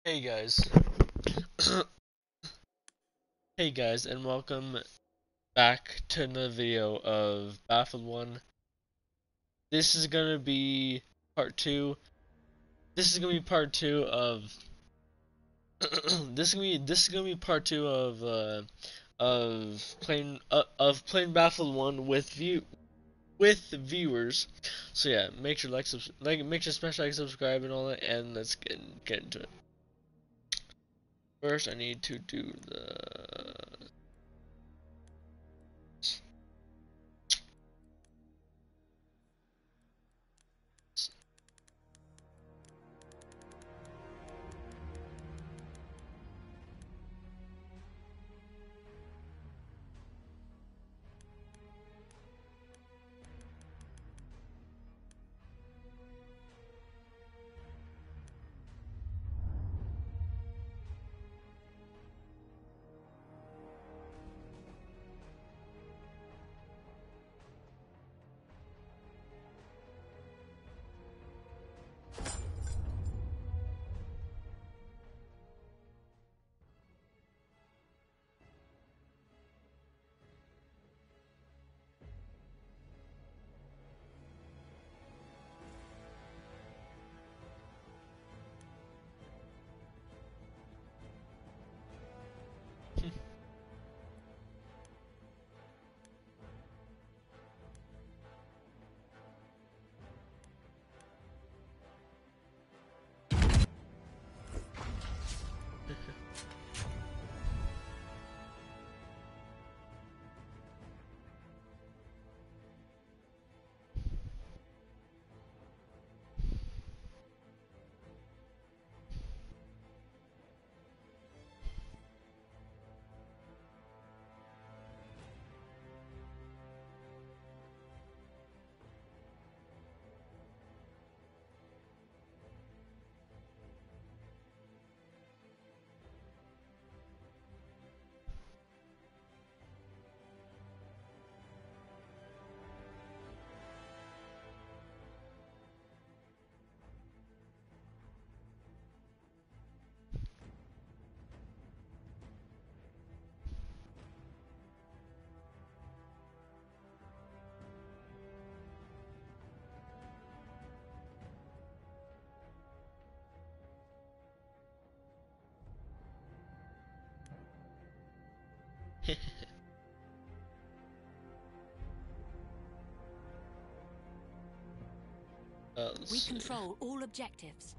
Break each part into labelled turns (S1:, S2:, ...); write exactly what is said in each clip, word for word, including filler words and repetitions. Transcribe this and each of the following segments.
S1: Hey guys. Hey guys, and welcome back to another video of b f one. This is gonna be part two. This is gonna be part two of this is gonna be this is gonna be part two of uh of playing uh, of playing Battlefield one with view with viewers. So yeah, make sure like subs like make sure smash like subscribe and all that, and let's get get into it. First, I need to do the uh, let's
S2: We
S1: see.
S2: control all objectives.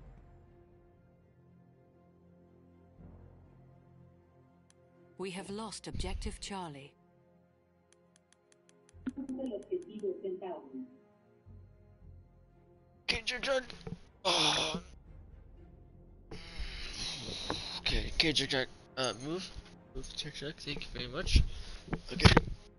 S2: We have lost objective Charlie.
S1: Get your gun. Oh. Okay, okay, check, check. Uh, move, move, check, check. Thank you very much. Okay.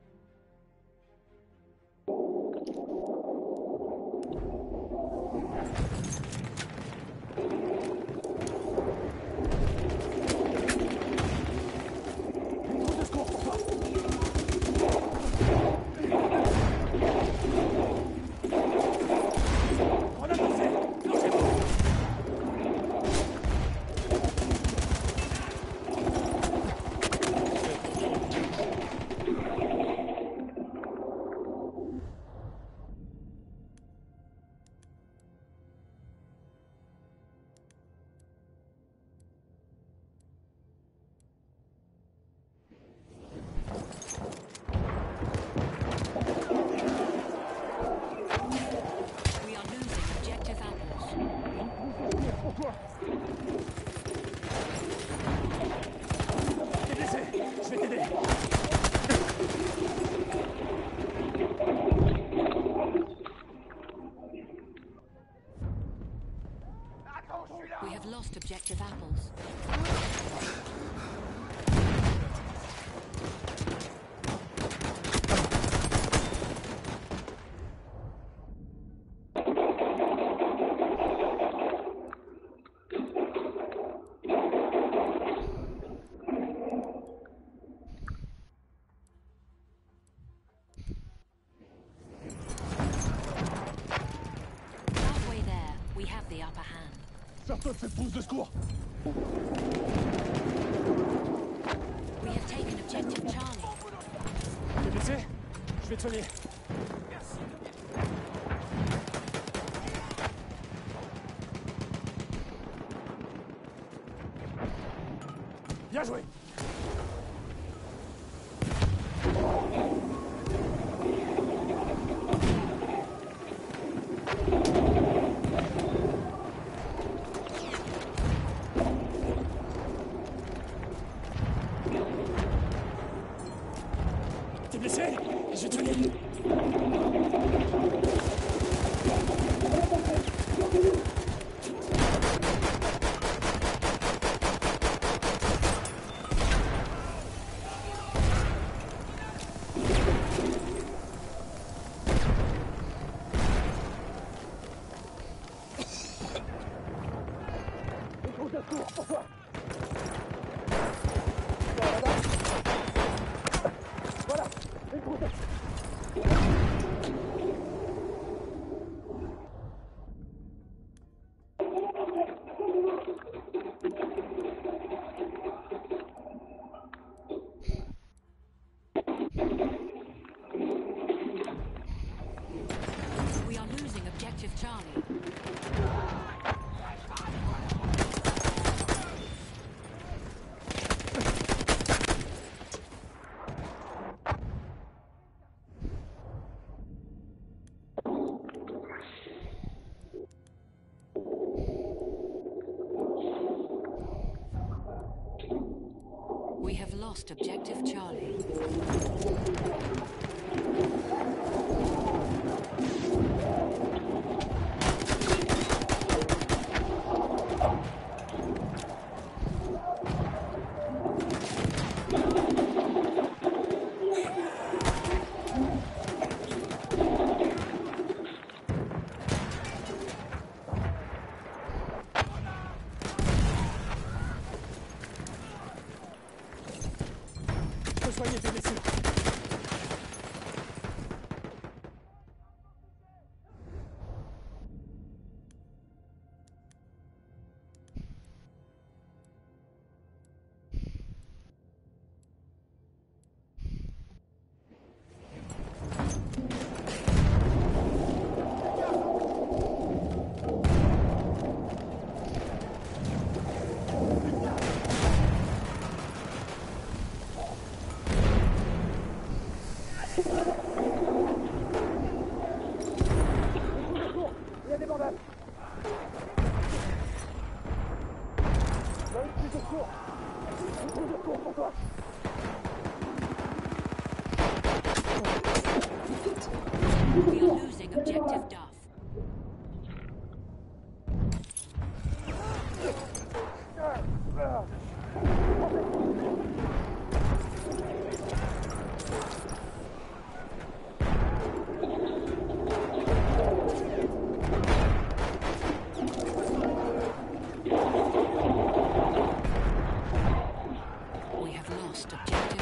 S2: We are losing objective apples. We have lost objective apples. Halfway there, we have the upper hand.
S3: Personne fait pouce de secours.
S2: We have taken objective Charlie.
S3: T'es blessé? Je vais te soigner. Bien joué. T'es blessé? Je vais te soigner.
S2: We are losing objective Charlie. We have lost objective Charlie.
S3: Je peux soigner tes blessures. Il y a des bandages. Là, plus de secours. Plus de secours pour toi.
S2: We are losing objective Duff. We have lost objective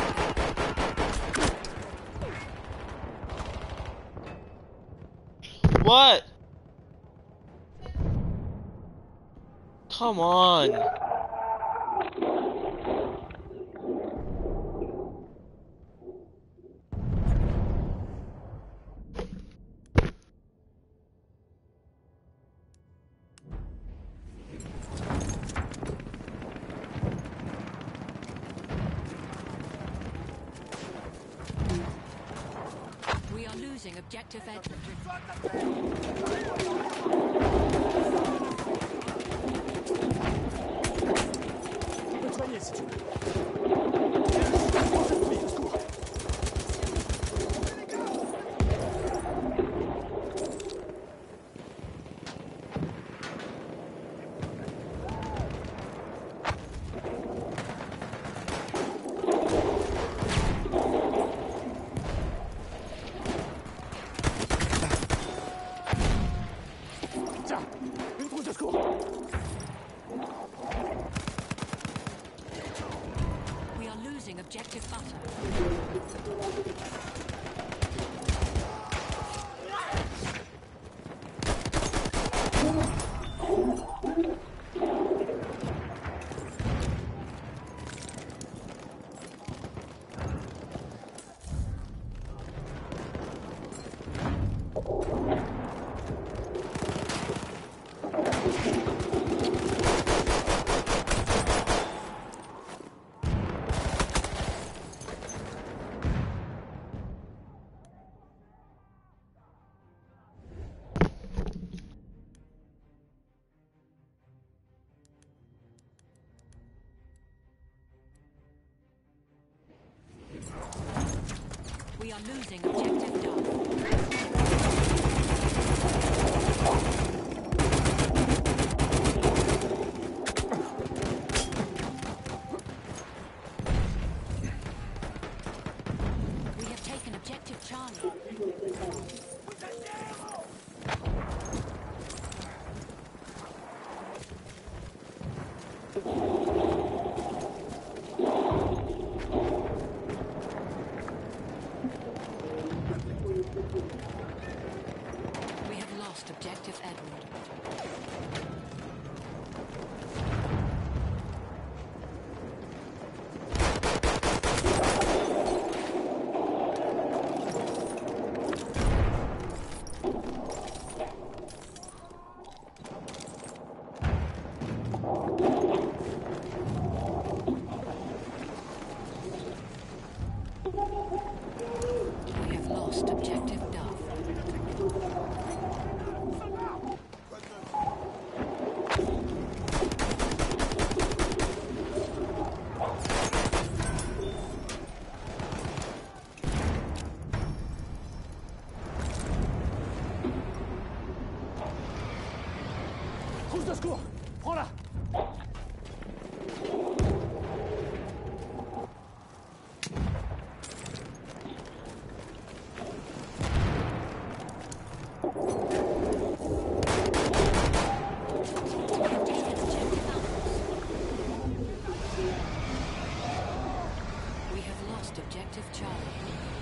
S2: Duff.
S1: What? Come on.
S2: We are losing objective Edward.
S3: Je peux te soigner si tu veux. Plus de secours. Tiens,
S2: We are losing objective Duff. We have taken objective Charlie. We have lost objective Edward. We have lost objective Duff.
S3: Trousse de secours. Prends-la.
S2: We have lost objective Charlie.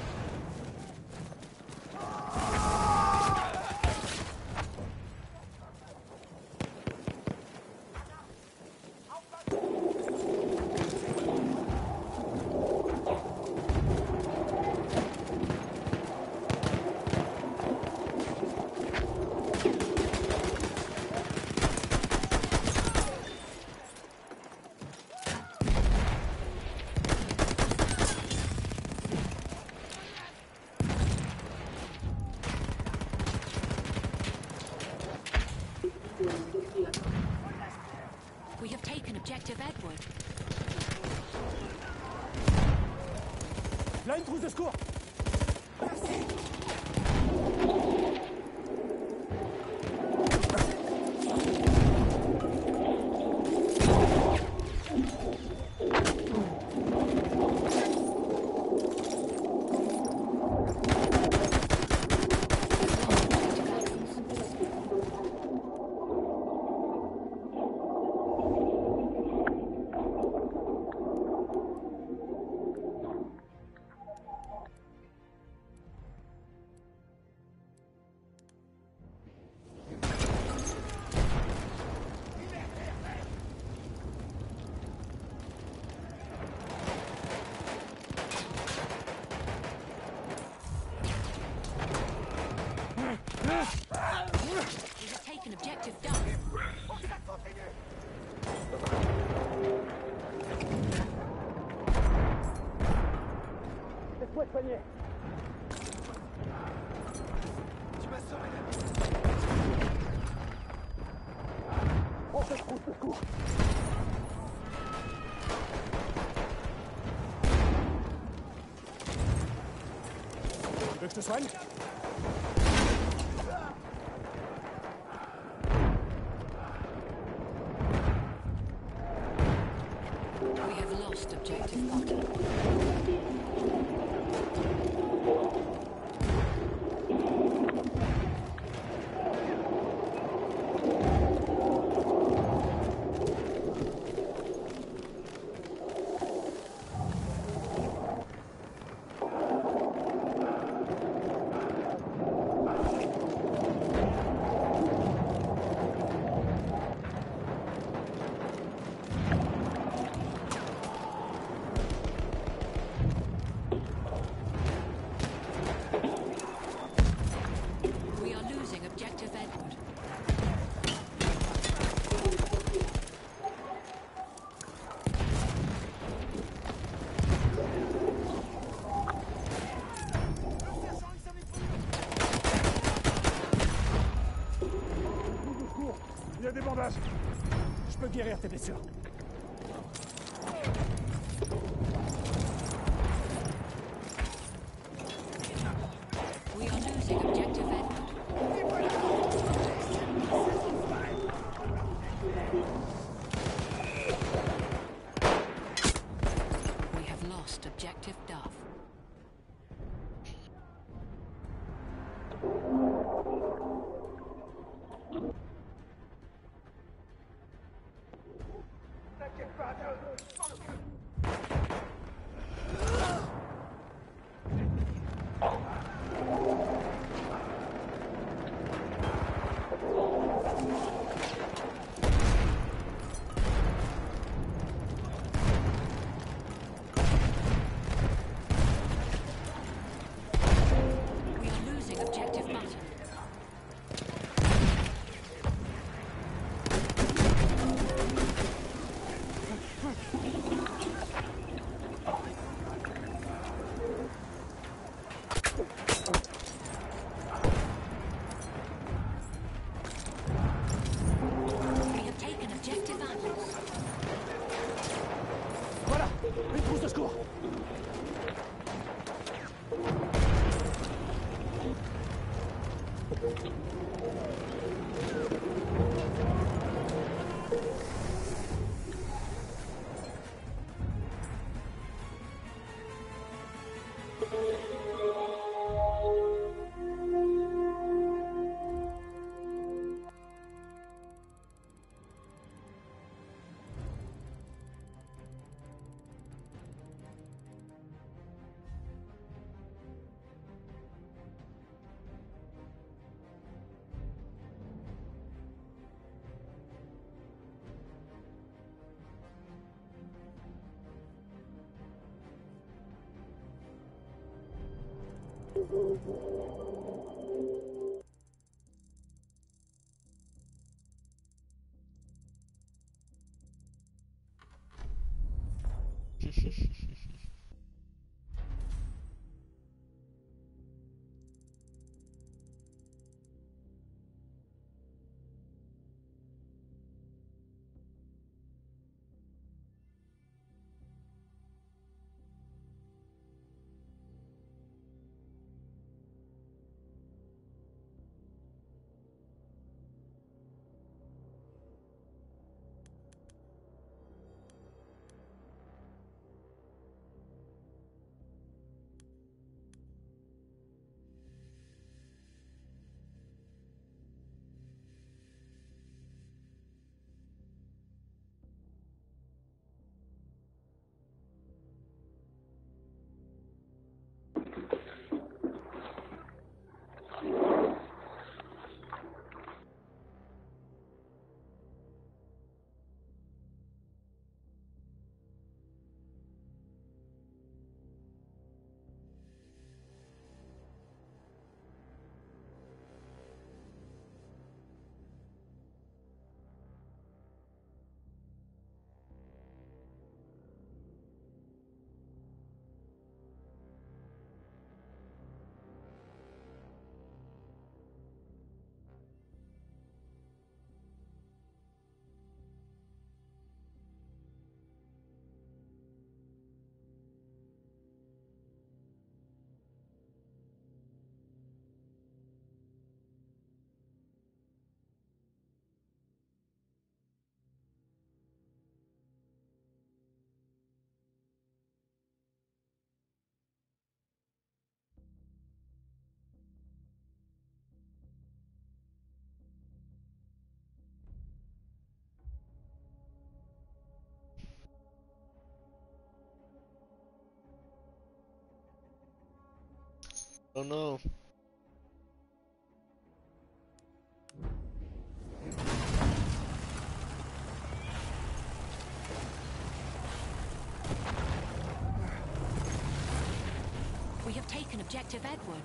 S2: We have taken objective Edward.
S3: Là, une trousse de secours.
S2: We have taken objective Duff.
S3: Laisse-moi te soigner. Prends cette trousse de secours. Tu veux que je te soigne?
S2: We have lost objective Potter. We are losing objective Edward.
S3: Il y a des bandages. Je peux guérir tes blessures. Une trousse de secours.
S1: Oh no.
S2: We have taken objective Edward.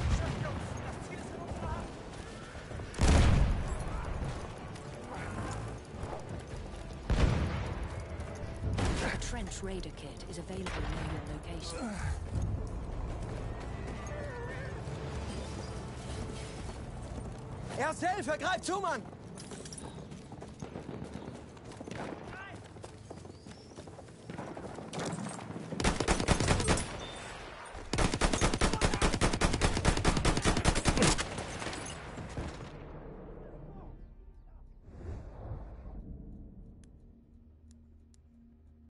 S2: A trench raider kit is available near your location.
S4: Erzhilfe, greif zu, Mann!